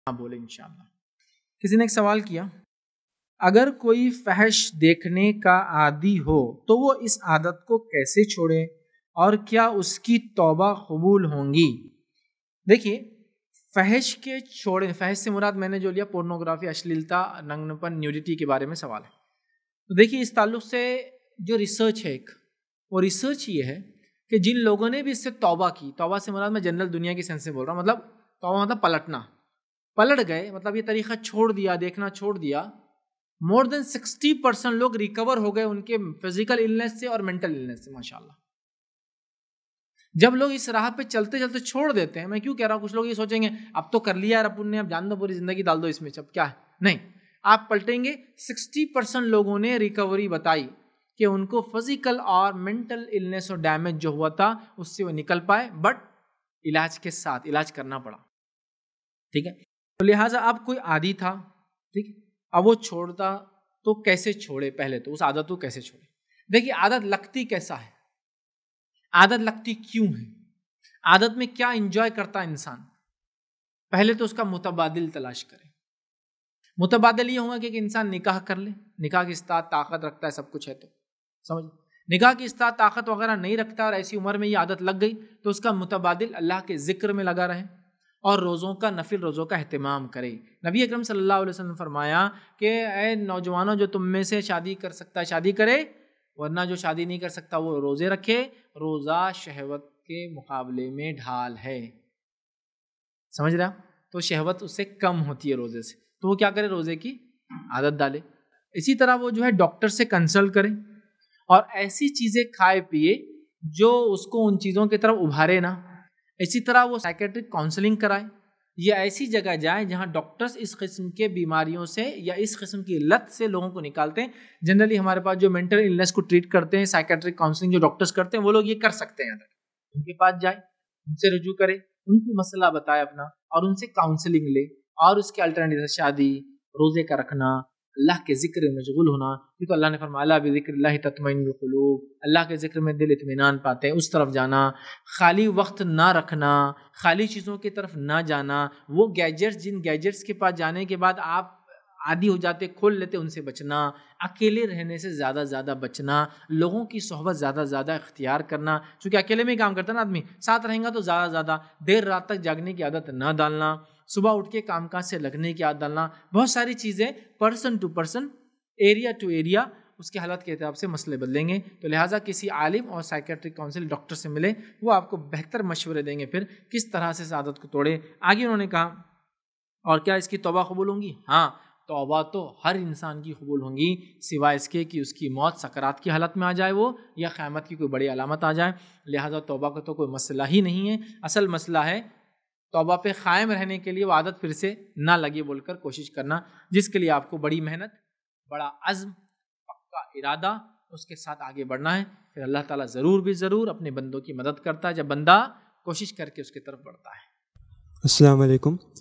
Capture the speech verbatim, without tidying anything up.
ہاں بولے انشاءاللہ. کسی نے ایک سوال کیا، اگر کوئی فحش دیکھنے کا عادی ہو تو وہ اس عادت کو کیسے چھوڑے اور کیا اس کی توبہ قبول ہوں گی؟ دیکھیے فحش کے چھوڑے، فحش سے مراد میں نے جو لیا پورنوگرافی، اشلیلتا، ننگنپن، نیوڈیٹی کے بارے میں سوال ہے. تو دیکھیے اس تعلق سے جو ریسرچ ہے ایک، وہ ریسرچ یہ ہے کہ جن لوگوں نے بھی اس سے توبہ کی، توبہ سے مراد میں جنرل دنیا کی سینس سے بول رہا ہوں، مطلب توبہ مطلب پلٹنا، پلٹ گئے، مطلب یہ طریقہ چھوڑ دیا، دیکھنا چھوڑ دیا، مور دین سکسٹی پرسینٹ لوگ ریکور ہو گئے ان کے فزیکل النس سے اور مینٹل النس سے. ماشاءاللہ جب لوگ اس راہ پہ چلتے چلتے چھوڑ دیتے ہیں، میں کیوں کہہ رہا ہوں، کچھ لوگ یہ سوچیں گے اب تو کر لیا ہے اپن نے، اب جان دو پوری زندگی ڈال دو اس میں، اب کیا ہے، نہیں، آپ پلٹیں گے. سکسٹی پرسینٹ لوگوں نے ریکوری بتائی کہ ان کو فزیکل اور مینٹل النس اور ڈیمیج جو ہوا تھا اس سے وہ نکل پائے، بٹ علاج کے ساتھ، علاج کرنا پڑا. ٹھیک ہے، تو لہٰذا اب کوئی عادی تھا، ٹھیک ہے، اب وہ چھوڑتا تو کیسے چھوڑے؟ پہلے تو اس عادت کو کیسے چھوڑے؟ دیکھیے عادت لگتی کیسا ہے، عادت لگتی کیوں ہے، عادت میں کیا انجوائے کرتا انسان؟ پہلے تو اس کا متبادل تلاش کرے. متبادل یہ ہوگا کہ ایک انسان نکاح کر لے، نکاح کی استطاعت طاقت رکھتا ہے، سب کچھ ہے، تو سمجھ، نکاح کی استطاعت طاقت وغیرہ نہیں رکھتا اور ایسی عمر میں یہ عادت لگ گئی تو اس کا متبادل اللہ کے ذکر میں لگا رہے اور روزوں کا، نفل روزوں کا اہتمام کرے. نبی اکرم صلی اللہ علیہ وسلم نے فرمایا کہ اے نوجوانوں، جو تم میں سے شادی کر سکتا ہے شادی کرے، ورنہ جو شادی نہیں کر سکتا وہ روزے رکھے. روزہ شہوت کے مقابلے میں ڈھال ہے، سمجھ رہا؟ تو شہوت اس سے کم ہوتی ہے روزے سے، تو وہ کیا کرے؟ روزے کی عادت ڈالے. اسی طرح وہ جو ہے ڈاکٹر سے کنسلٹ کرے اور ایسی چیزیں کھائے پیے جو اس کو ان چیزوں کی طرف ابھارے نہ. اسی طرح وہ سائیکیٹرک کاؤنسلنگ کرائے، یا ایسی جگہ جائے جہاں ڈاکٹرز اس قسم کے بیماریوں سے یا اس قسم کی لت سے لوگوں کو نکالتے ہیں. جنرلی ہمارے پاس جو مینٹل النس کو ٹریٹ کرتے ہیں، سائیکیٹرک کاؤنسلنگ جو ڈاکٹرز کرتے ہیں، وہ لوگ یہ کر سکتے ہیں. ان کے پاس جائے، ان سے رجوع کرے، ان کو مسئلہ بتائے اپنا اور ان سے کاؤنسلنگ لے، اور اس کے الٹرنیٹیو شادی، روزے کا رکھنا، اللہ کے ذکر میں مشغول ہونا، کیونکہ اللہ نے فرمایا بذکر اللہ تطمئن القلوب، اللہ کے ذکر میں دل اطمینان پاتے ہیں، اس طرف جانا. خالی وقت نہ رکھنا، خالی چیزوں کی طرف نہ جانا. وہ گیجٹس، جن گیجٹس کے پاس جانے کے بعد آپ عادی ہو جاتے، کھول لیتے، ان سے بچنا. اکیلے رہنے سے زیادہ زیادہ بچنا، لوگوں کی صحبت زیادہ زیادہ اختیار کرنا، چونکہ اکیلے میں ہی کام کرتا ہے نا آدمی، ساتھ رہیں گا تو زیادہ زیادہ دیر رات تک جاگنے کی عادت نہ ڈالنا، صبح اٹھ کے کام کاج سے لگنے کی عادت ڈالنا. بہت ساری چیزیں person to person, area to area اس کے حالت کے اعتبار سے مسئلے بدلیں گے. تو لہٰذا کسی عالم اور سائیکیٹرک کاؤنسل ڈاکٹر سے ملے، وہ آپ کو بہتر مشورے دیں گے پھر کس طرح سے اس عادت کو توڑے. آگے انہوں نے کہا اور کیا اس کی توبہ قبول ہوں گی؟ ہاں، توبہ تو ہر انسان کی قبول ہوں گی، سوائے اس کے کہ اس کی موت سکرات کی حالت میں آ جائے وہ، یا قیامت کی کوئی بڑی علامت آ جائے. لہٰذا توبہ کا تو کوئی مسئلہ ہی نہیں ہے. اصل مسئلہ ہے توبہ پہ قائم رہنے کے لیے وہ عادت پھر سے نہ لگے بول کر کوشش کرنا، جس کے لیے آپ کو بڑی محنت، بڑا عزم، پکا ارادہ اس کے ساتھ آگے بڑھنا ہے. پھر اللہ تعالیٰ ضرور بھی ضرور اپنے بندوں کی مدد کرتا ہے جب بندہ کوشش کر کے اس کی طرف بڑھتا ہے. السلام علیکم.